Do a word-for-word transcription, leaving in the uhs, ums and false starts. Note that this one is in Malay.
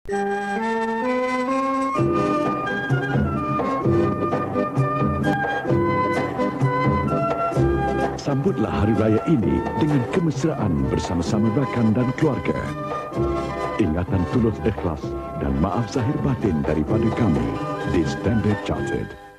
Sambutlah hari raya ini dengan kemesraan bersama-sama rakan dan keluarga. Ingatan tulus ikhlas dan maaf zahir batin daripada kami di Standard Chartered.